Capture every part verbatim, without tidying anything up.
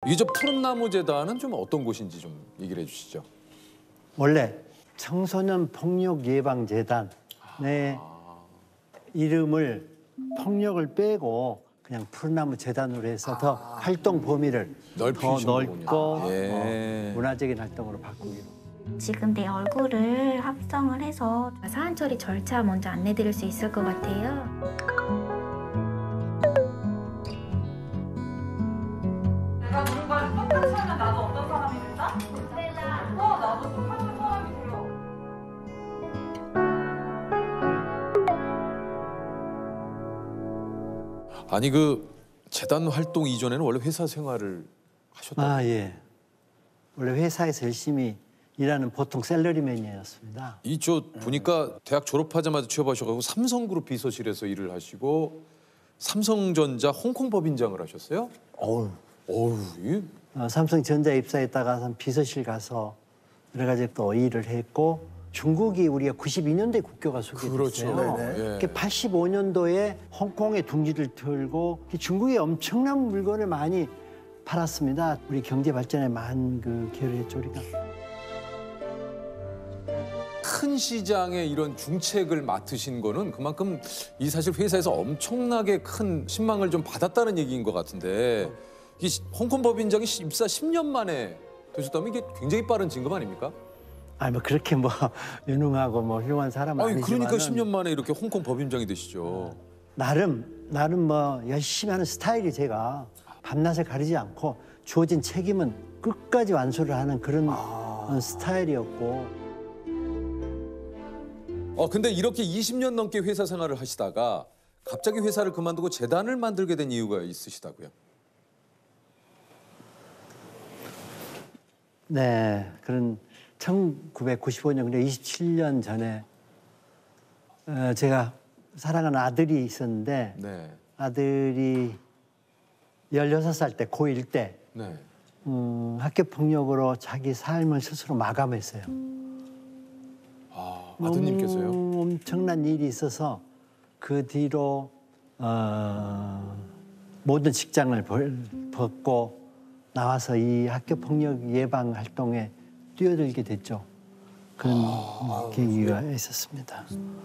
이 저 푸른나무 재단은 좀 어떤 곳인지 좀 얘기를 해주시죠. 원래 청소년 폭력 예방 재단의 아... 이름을 폭력을 빼고 그냥 푸른나무 재단으로 해서 아... 더 활동 범위를 더 넓고 아... 예. 어, 문화적인 활동으로 바꾸기로. 지금 내 얼굴을 합성을 해서 사안 처리 절차 먼저 안내드릴 수 있을 것 같아요. 내가 누군가를 똑같이 하면 나도 어떤 사람이 된다? 어, 나도 똑같은 사람이 돼요. 아니 그 재단 활동 이전에는 원래 회사 생활을 하셨다고요? 아 예. 원래 회사에서 열심히 일하는 보통 샐러리맨이었습니다. 이 저 보니까 대학 졸업하자마자 취업하셔가지고 삼성그룹 비서실에서 일을 하시고 삼성전자 홍콩 법인장을 하셨어요? 어우, 어우, 이... 어, 삼성전자 입사했다가 비서실 가서 여러 가지 또 일을 했고 중국이 우리가 구십이 년도에 국교가 소개됐어요. 그렇죠. 예. 팔십오 년도에 홍콩에 둥지를 틀고 중국에 엄청난 물건을 많이 팔았습니다. 우리 경제 발전에 많은 그 기여를 했죠 우리가. 큰 시장의 이런 중책을 맡으신 거는 그만큼 이 사실 회사에서 엄청나게 큰 신망을 좀 받았다는 얘기인 것 같은데 이 홍콩 법인장이 입사 십 년 만에 되셨다면 이게 굉장히 빠른 진급 아닙니까? 아니 뭐 그렇게 뭐 유능하고 뭐 훌륭한 사람은 아니, 아니지만 그러니까 십 년 만에 이렇게 홍콩 법인장이 되시죠. 나름 나름 뭐 열심히 하는 스타일이 제가 밤낮을 가리지 않고 주어진 책임은 끝까지 완수를 하는 그런 아... 스타일이었고. 어 근데 이렇게 이십 년 넘게 회사 생활을 하시다가 갑자기 회사를 그만두고 재단을 만들게 된 이유가 있으시다고요? 네, 그런 천구백구십오 년, 그러니까 이십칠 년 전에 어, 제가 사랑하는 아들이 있었는데 네. 아들이 열여섯 살 때, 고일 때 네. 음, 학교 폭력으로 자기 삶을 스스로 마감했어요. 아, 아드님께서요? 엄청난 일이 있어서 그 뒤로 어, 모든 직장을 벗고 나와서 이 학교 폭력 예방 활동에 뛰어들게 됐죠. 그런 아, 계기가 아, 있었습니다.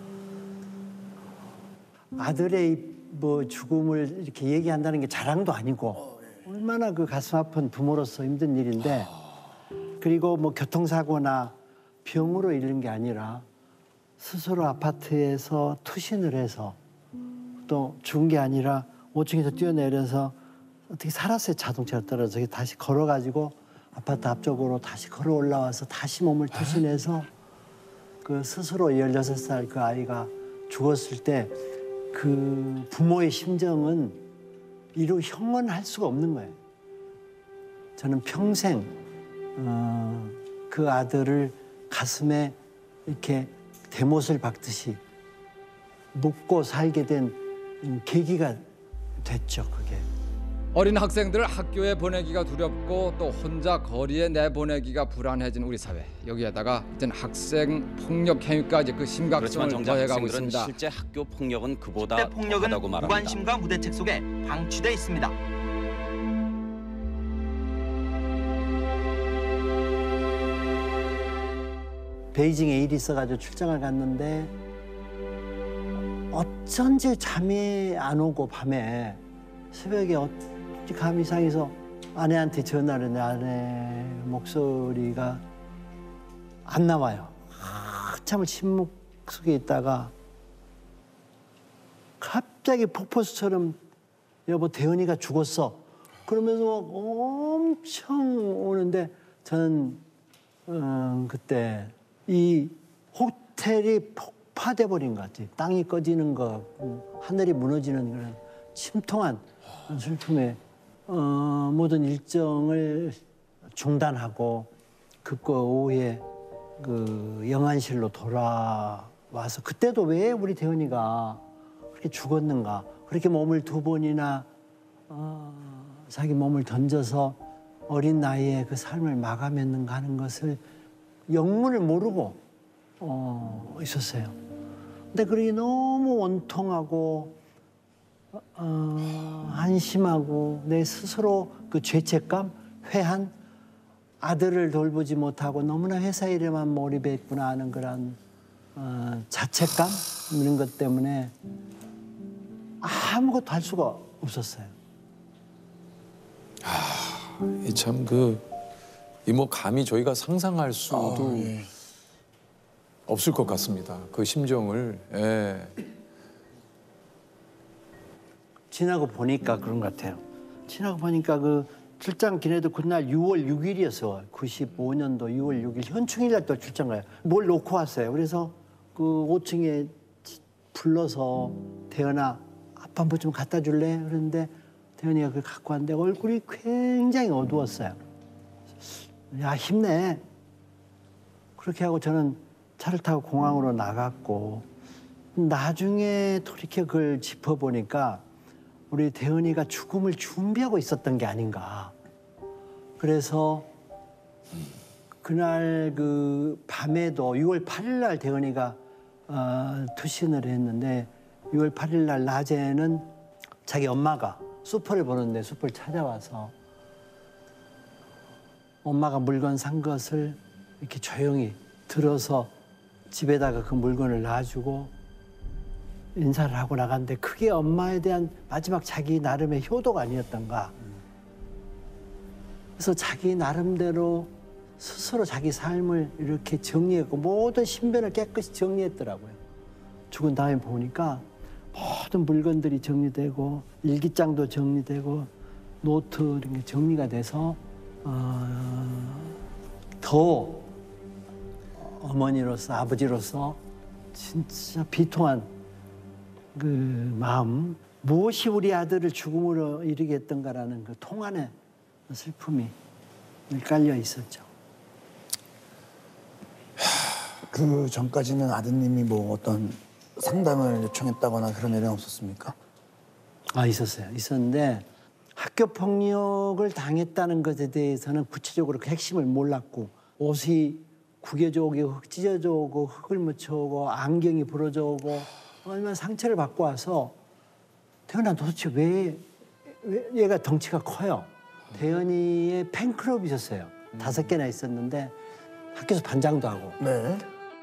아들의 뭐 죽음을 이렇게 얘기한다는 게 자랑도 아니고 얼마나 그 가슴 아픈 부모로서 힘든 일인데 그리고 뭐 교통사고나 병으로 잃는 게 아니라 스스로 아파트에서 투신을 해서 또 죽은 게 아니라 오 층에서 뛰어내려서 어떻게 살았어요. 자동차로 떨어져서 다시 걸어가지고 아파트 앞쪽으로 다시 걸어 올라와서 다시 몸을 투신해서 그 스스로 열여섯 살 그 아이가 죽었을 때 그 부모의 심정은 이루 형언할 수가 없는 거예요. 저는 평생 어, 그 아들을 가슴에 이렇게 대못을 박듯이 묻고 살게 된 계기가 됐죠, 그게. 어린 학생들을 학교에 보내기가 두렵고 또 혼자 거리에 내보내기가 불안해진 우리 사회. 여기에다가 이젠 학생 폭력 행위까지 그 심각성을 더해가고 있습니다. 실제 학교 폭력은 그보다 실제 폭력은 무관심과 무대책 속에 방치돼 있습니다. 베이징에 일이 있어가지고 출장을 갔는데 어쩐지 잠이 안 오고 밤에 새벽에 어찌 감이 이상해서 아내한테 전화를 했는데 아내 목소리가 안 나와요. 한참을 침묵 속에 있다가 갑자기 폭포수처럼 여보 대은이가 죽었어. 그러면서 엄청 오는데 저는 음, 그때 이 호텔이 폭파돼 버린 것 같아요. 땅이 꺼지는 것, 하늘이 무너지는 그런 침통한 슬픔에 어, 모든 일정을 중단하고 급거 오후에 그 영안실로 돌아와서 그때도 왜 우리 대은이가 그렇게 죽었는가? 그렇게 몸을 두 번이나 어, 자기 몸을 던져서 어린 나이에 그 삶을 마감했는가 하는 것을 영문을 모르고 어, 있었어요. 근데 그게 너무 원통하고 어, 한심하고 내 스스로 그 죄책감 회한 아들을 돌보지 못하고 너무나 회사 일에만 몰입했구나 하는 그런 어, 자책감 이런 것 때문에 아무것도 할 수가 없었어요. 참 그 이 뭐 감히 저희가 상상할 수도 아, 예. 없을 것 같습니다. 그 심정을. 예. 지나고 보니까 그런 것 같아요. 지나고 보니까 그 출장 기내도 그날 유월 육일이었어. 구십오 년도 유월 육일 현충일날 또 출장 가요. 뭘 놓고 왔어요. 그래서 그 오 층에 불러서 대현아 아빠 뭐 좀 갖다 줄래? 그런데 대현이가 그걸 갖고 왔는데 얼굴이 굉장히 어두웠어요. 야 힘내. 그렇게 하고 저는 차를 타고 공항으로 나갔고 나중에 돌이켜 그걸 짚어보니까 우리 대은이가 죽음을 준비하고 있었던 게 아닌가. 그래서 그날 그 밤에도 유월 팔일 날 대은이가 어, 투신을 했는데 유월 팔일 날 낮에는 자기 엄마가 슈퍼를 보는데 슈퍼를 찾아와서 엄마가 물건 산 것을 이렇게 조용히 들어서 집에다가 그 물건을 놔주고 인사를 하고 나갔는데 그게 엄마에 대한 마지막 자기 나름의 효도가 아니었던가. 그래서 자기 나름대로 스스로 자기 삶을 이렇게 정리했고 모든 신변을 깨끗이 정리했더라고요. 죽은 다음에 보니까 모든 물건들이 정리되고 일기장도 정리되고 노트 이런 게 정리가 돼서 어, 더 어머니로서 아버지로서 진짜 비통한 그 마음, 무엇이 우리 아들을 죽음으로 이르게 했던가라는 그 통안의 슬픔이 깔려 있었죠. 그 전까지는 아드님이 뭐 어떤 상담을 요청했다거나 그런 일은 없었습니까? 아 있었어요. 있었는데 학교 폭력을 당했다는 것에 대해서는 구체적으로 그 핵심을 몰랐고 옷이 구겨져 오고 흙 찢어져 오고 흙을 묻혀 오고 안경이 부러져 오고 얼마나 상처를 받고 와서 태연아 도대체 왜, 왜 얘가 덩치가 커요. 태연이의 팬클럽이 있었어요. 다섯 개나 있었는데 학교에서 반장도 하고. 네.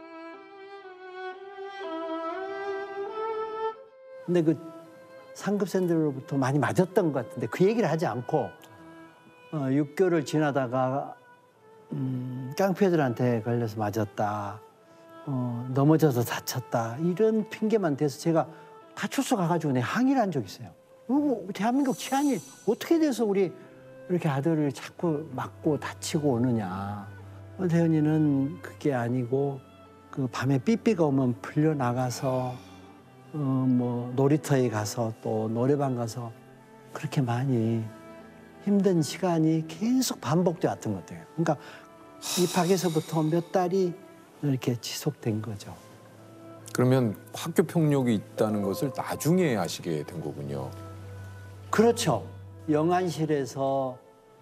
근데 그 상급생들로부터 많이 맞았던 것 같은데 그 얘기를 하지 않고 어, 육교를 지나다가 음, 깡패들한테 걸려서 맞았다. 어, 넘어져서 다쳤다. 이런 핑계만 대서 제가 파출소 가가지고 내 항의를 한 적이 있어요. 어, 대한민국 치안이 어떻게 돼서 우리 이렇게 아들을 자꾸 맞고 다치고 오느냐. 어, 대현이는 그게 아니고 그 밤에 삐삐가 오면 풀려나가서 어, 뭐 놀이터에 가서 또 노래방 가서 그렇게 많이 힘든 시간이 계속 반복돼 왔던 것 같아요. 그러니까 입학에서부터 몇 달이 이렇게 지속된 거죠. 그러면 학교 폭력이 있다는 것을 나중에 아시게 된 거군요. 그렇죠. 영안실에서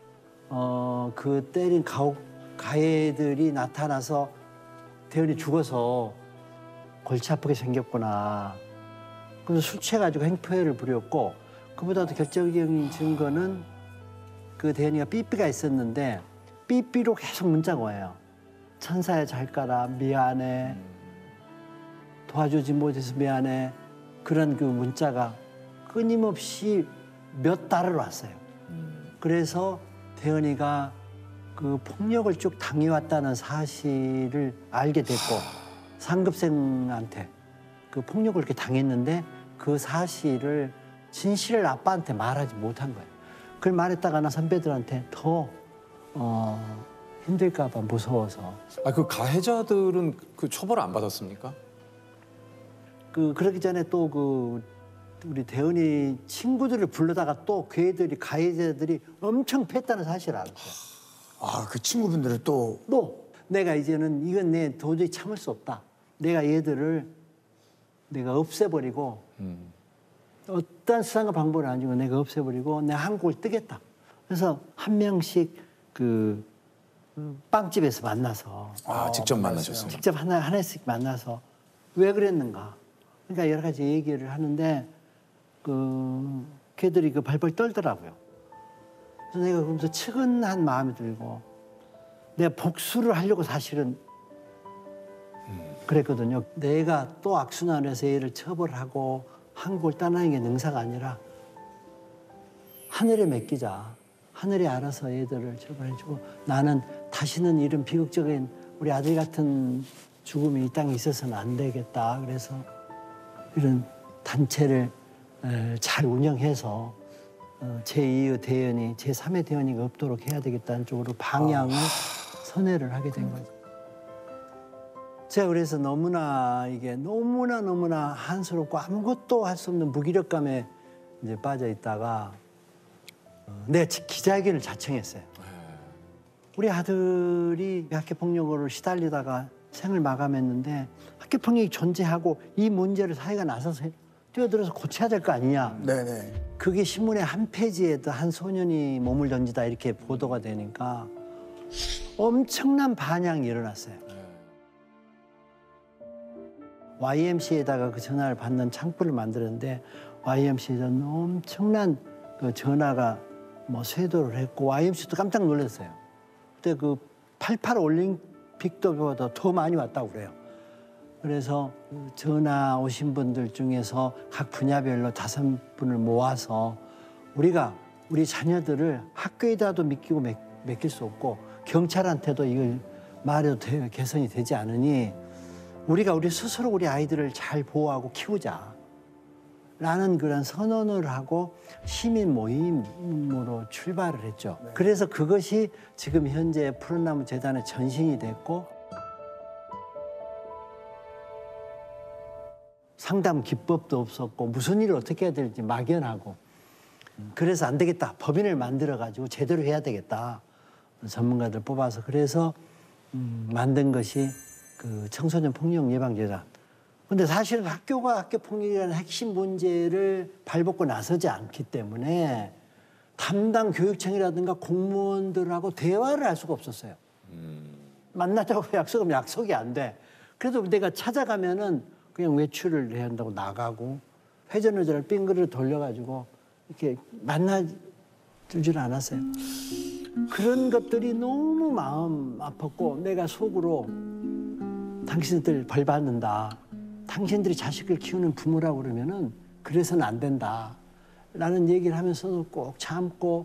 어, 그 때린 가혹, 가해들이 나타나서 대현이 죽어서 골치 아프게 생겼구나. 그래서 술 취해가지고 행포해를 부렸고 그보다도 결정적인 증거는 그 대현이가 삐삐가 있었는데 삐삐로 계속 문자가 와요. 천사야 잘 가라 미안해 도와주지 못해서 미안해 그런 그 문자가 끊임없이 몇 달을 왔어요. 그래서 대현이가 그 폭력을 쭉 당해왔다는 사실을 알게 됐고 상급생한테 그 폭력을 이렇게 당했는데 그 사실을 진실을 아빠한테 말하지 못한 거예요. 그걸 말했다가 나 선배들한테 더 어, 힘들까 봐 무서워서. 아, 그 가해자들은 그 처벌 안 받았습니까? 그 그러기 전에 또 그 우리 대은이 친구들을 불러다가 또 그 애들이 가해자들이 엄청 팼다는 사실을 알았어요. 아, 그 친구분들을 또 또 내가 이제는 이건 내 도저히 참을 수 없다. 내가 얘들을 내가 없애버리고 음. 어떤 수단과 방법을 안 주고 내가 없애버리고 내가 한국을 뜨겠다. 그래서 한 명씩 그 빵집에서 만나서 아, 직접 만나셨어요. 직접 하나 하나씩 만나서 왜 그랬는가. 그러니까 여러 가지 얘기를 하는데 그 걔들이 그 발벌 떨더라고요. 그래서 내가 그러면서 측은한 마음이 들고 내가 복수를 하려고 사실은 그랬거든요. 내가 또 악순환해서 얘를 처벌하고 한국을 떠나는 게 능사가 아니라 하늘에 맡기자. 하늘이 알아서 얘들을 처벌해주고 나는 다시는 이런 비극적인 우리 아들 같은 죽음이 이 땅에 있어서는 안 되겠다. 그래서 이런 단체를 잘 운영해서 제이의 대연이, 제삼의 대연이가 없도록 해야 되겠다는 쪽으로 방향을 선회를 하게 된 거죠. 제가 그래서 너무나 이게 너무나 너무나 한스럽고 아무것도 할 수 없는 무기력감에 이제 빠져 있다가 내가 기자회견을 자청했어요. 우리 아들이 학교폭력으로 시달리다가 생을 마감했는데 학교폭력이 존재하고 이 문제를 사회가 나서서 뛰어들어서 고쳐야 될 거 아니냐. 네네. 그게 신문의 한 페이지에도 한 소년이 몸을 던지다 이렇게 보도가 되니까 엄청난 반향이 일어났어요. 와이엠씨에다가 그 전화를 받는 창구를 만들었는데 와이엠씨에서 엄청난 그 전화가 뭐 쇄도를 했고 와이엠씨도 깜짝 놀랐어요. 그때 그 팔십팔 올림픽도보다 더 많이 왔다고 그래요. 그래서 전화 오신 분들 중에서 각 분야별로 다섯 분을 모아서 우리가 우리 자녀들을 학교에다도 맡기고 맡길 수 없고 경찰한테도 이걸 말해도 되, 개선이 되지 않으니 우리가 우리 스스로 우리 아이들을 잘 보호하고 키우자 라는 그런 선언을 하고 시민 모임으로 출발을 했죠. 네. 그래서 그것이 지금 현재 푸른나무 재단의 전신이 됐고 상담 기법도 없었고 무슨 일을 어떻게 해야 될지 막연하고 그래서 안 되겠다. 법인을 만들어가지고 제대로 해야 되겠다. 전문가들 뽑아서 그래서 음, 만든 것이 그 청소년 폭력 예방 재단. 근데 사실은 학교가 학교 폭력이라는 핵심 문제를 발벗고 나서지 않기 때문에 담당 교육청이라든가 공무원들하고 대화를 할 수가 없었어요. 음. 만나자고 약속하면 약속이 안 돼. 그래도 내가 찾아가면은 그냥 외출을 해야 한다고 나가고 회전의자를 빙그를 돌려가지고 이렇게 만나주질 않았어요. 그런 것들이 너무 마음 아팠고 내가 속으로 당신들 벌 받는다. 당신들이 자식을 키우는 부모라고 그러면은 그래서는 안 된다. 라는 얘기를 하면서도 꼭 참고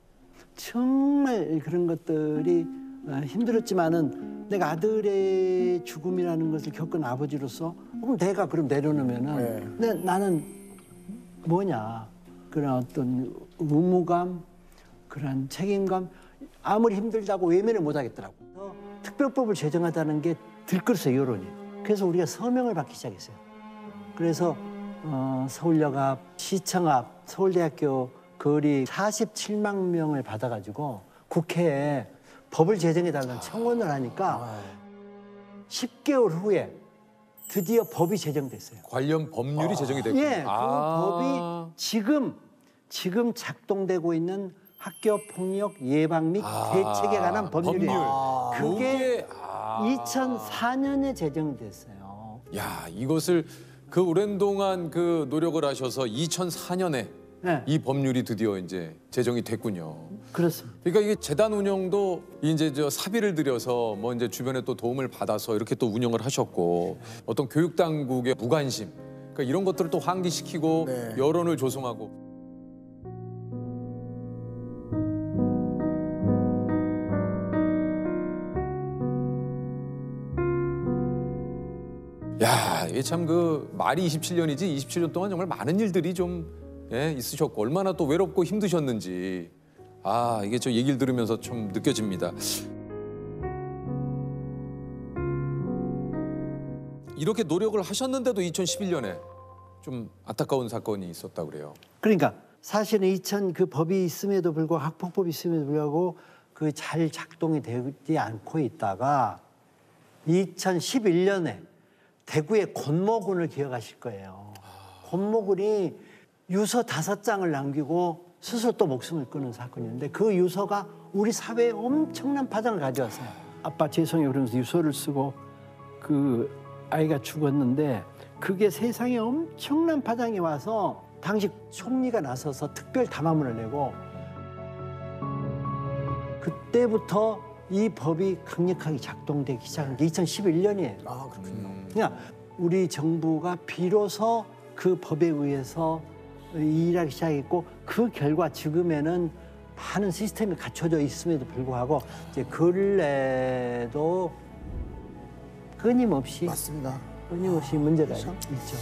정말 그런 것들이 힘들었지만은 내가 아들의 죽음이라는 것을 겪은 아버지로서 그럼 내가 그럼 내려놓으면은 네. 나는 뭐냐. 그런 어떤 의무감, 그런 책임감 아무리 힘들다고 외면을 못 하겠더라고. 특별법을 제정하다는 게 들끓었어요, 여론이. 그래서 우리가 서명을 받기 시작했어요. 그래서 어, 서울역 앞, 시청 앞, 서울대학교 거리 사십칠만 명을 받아가지고 국회에 법을 제정해달라는 청원을 하니까 십 개월 후에 드디어 법이 제정됐어요. 관련 법률이 아. 제정이 됐군요. 예, 그 아. 법이 지금 지금 작동되고 있는 학교 폭력 예방 및 아. 대책에 관한 법률이에요. 법률. 아. 그게 아. 이천사 년에 제정됐어요. 야, 이것을 그 오랜 동안 그 노력을 하셔서 이천사 년에 네. 이 법률이 드디어 이제 제정이 됐군요. 그렇습니다. 그러니까 이게 재단 운영도 이제 저 사비를 들여서 뭐 이제 주변에 또 도움을 받아서 이렇게 또 운영을 하셨고 어떤 교육 당국의 무관심, 그러니까 이런 것들을 또 환기시키고 네. 여론을 조성하고. 야, 이게 참 그 말이 이십칠 년이지 이십칠 년 동안 정말 많은 일들이 좀 예, 있으셨고 얼마나 또 외롭고 힘드셨는지 아 이게 저 얘기를 들으면서 좀 느껴집니다. 이렇게 노력을 하셨는데도 이천십일 년에 좀 안타까운 사건이 있었다고 그래요. 그러니까 사실은 이천 그 법이 있음에도 불구하고 학폭법이 있음에도 불구하고 그 잘 작동이 되지 않고 있다가 이천십일 년에 대구의 권모군을 기억하실 거예요. 권모군이 유서 다섯 장을 남기고 스스로 또 목숨을 끊은 사건이었는데 그 유서가 우리 사회에 엄청난 파장을 가져왔어요. 아빠 죄송해요 그러면서 유서를 쓰고 그 아이가 죽었는데 그게 세상에 엄청난 파장이 와서 당시 총리가 나서서 특별 담화문을 내고 그때부터 이 법이 강력하게 작동되기 시작한 게 이천십일 년이에요. 아 그렇군요. 그러니까 우리 정부가 비로소 그 법에 의해서 일하기 시작했고 그 결과 지금에는 많은 시스템이 갖춰져 있음에도 불구하고 이제 근래도 끊임없이 맞습니다. 끊임없이 문제가 그렇죠? 있죠.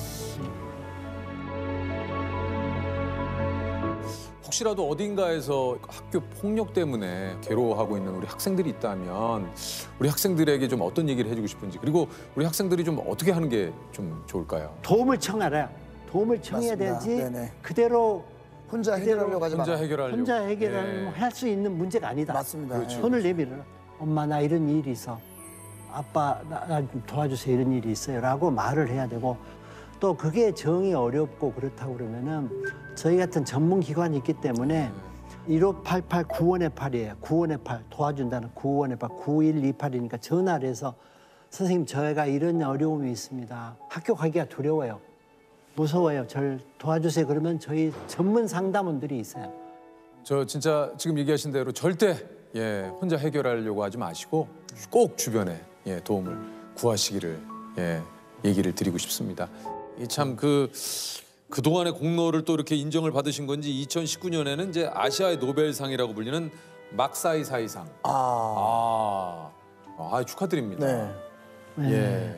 혹시라도 어딘가에서 학교 폭력 때문에 괴로워하고 있는 우리 학생들이 있다면 우리 학생들에게 좀 어떤 얘기를 해주고 싶은지 그리고 우리 학생들이 좀 어떻게 하는 게 좀 좋을까요? 도움을 청하라. 도움을 청해야 맞습니다. 되지 네네. 그대로 혼자 해결하려고 하지 혼자 마라. 해결하려고. 혼자 해결할 예. 수 있는 문제가 아니다. 맞습니다. 그렇죠. 예. 손을 내밀어라. 엄마 나 이런 일이 있어. 아빠 나, 나 도와주세요 이런 일이 있어요라고 말을 해야 되고 또 그게 정이 어렵고 그렇다고 그러면은 저희 같은 전문 기관이 있기 때문에 일오팔팔 구원의팔이에요. 구원의팔 도와준다는 구원의팔 구일이팔이니까 전화를 해서 선생님 저희가 이런 어려움이 있습니다. 학교 가기가 두려워요. 무서워요. 절 도와주세요. 그러면 저희 전문 상담원들이 있어요. 저 진짜 지금 얘기하신 대로 절대 예, 혼자 해결하려고 하지 마시고 꼭 주변에 예, 도움을 구하시기를 예, 얘기를 드리고 싶습니다. 이 참 그 그동안의 공로를 또 이렇게 인정을 받으신 건지 이천십구 년에는 이제 아시아의 노벨상이라고 불리는 막사이사이상. 아, 아, 아 축하드립니다. 네. 예.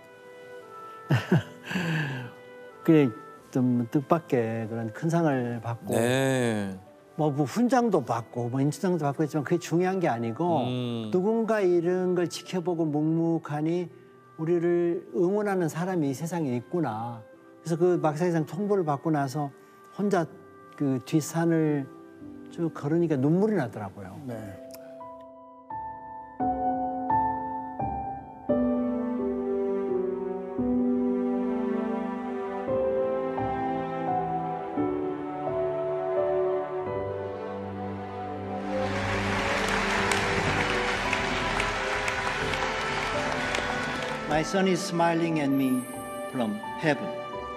그래 좀 뜻밖의 그런 큰 상을 받고 네. 뭐, 뭐 훈장도 받고 뭐 인수장도 받고 했지만 그게 중요한 게 아니고 음. 누군가 이런 걸 지켜보고 묵묵하니 우리를 응원하는 사람이 이 세상에 있구나. 그래서 그 막사이상 통보를 받고 나서 혼자 그 뒷산을 쭉 걸으니까 눈물이 나더라고요. 네. My son is smiling at me from heaven.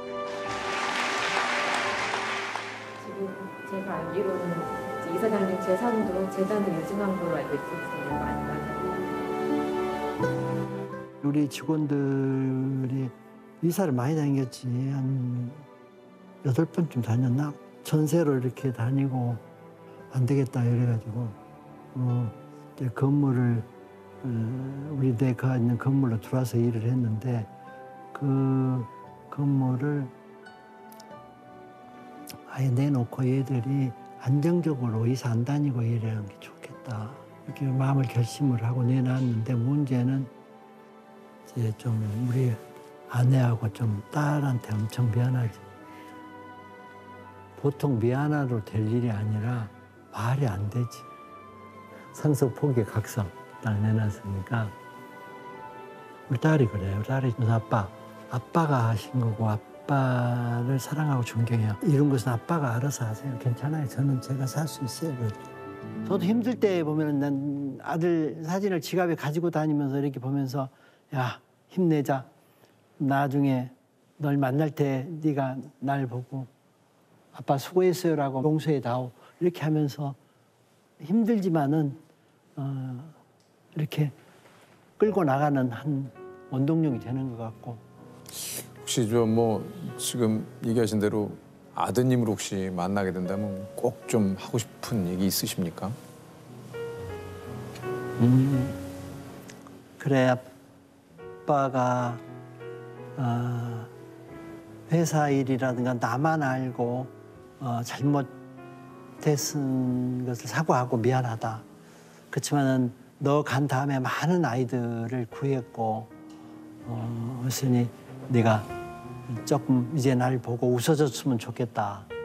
지금 제가 알기로는 이제 이사장님 재산도 재단을 유증한 걸로 알고 있거든요. 맞나요? 우리 직원들이 이사를 많이 다녔지. 한 여덟 번쯤 다녔나? 전세로 이렇게 다니고 안 되겠다 이래가지고 어, 이제 건물을 어, 우리 내가 있는 건물로 들어와서 일을 했는데 그 건물을 아예 내놓고 얘들이 안정적으로 이사 안 다니고 일하는 게 좋겠다. 이렇게 마음을 결심을 하고 내놨는데 문제는 이제 좀 우리 아내하고 좀 딸한테 엄청 미안하지. 보통 미안하로 될 일이 아니라 말이 안 되지. 상속 포기 각성 딱 내놨으니까 우리 딸이 그래요. 딸이 아빠, 아빠가 하신 거고 아빠를 사랑하고 존경해요. 이런 것은 아빠가 알아서 하세요. 괜찮아요. 저는 제가 살 수 있어요. 저도 힘들 때 보면 난 아들 사진을 지갑에 가지고 다니면서 이렇게 보면서 야 힘내자. 나중에 널 만날 때 네가 날 보고 아빠 수고했어요라고 용서해다오 이렇게 하면서 힘들지만은 어, 이렇게 끌고 나가는 한 원동력이 되는 것 같고. 혹시 좀 뭐 지금 얘기하신 대로 아드님을 혹시 만나게 된다면 꼭 좀 하고 싶은 얘기 있으십니까? 음, 그래 아빠가 어, 회사 일이라든가 나만 알고 어, 잘못됐은 것을 사과하고 미안하다. 그렇지만은 너 간 다음에 많은 아이들을 구했고 어, 그랬으니 네가 조금 이제 날 보고 웃어줬으면 좋겠다.